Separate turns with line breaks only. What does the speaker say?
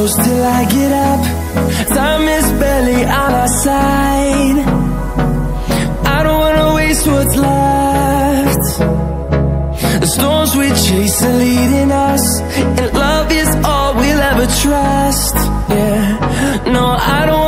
close till I get up. Time is barely on our side. I don't wanna waste what's left. The storms we chase are leading us, and love is all we'll ever trust. Yeah, no, I don't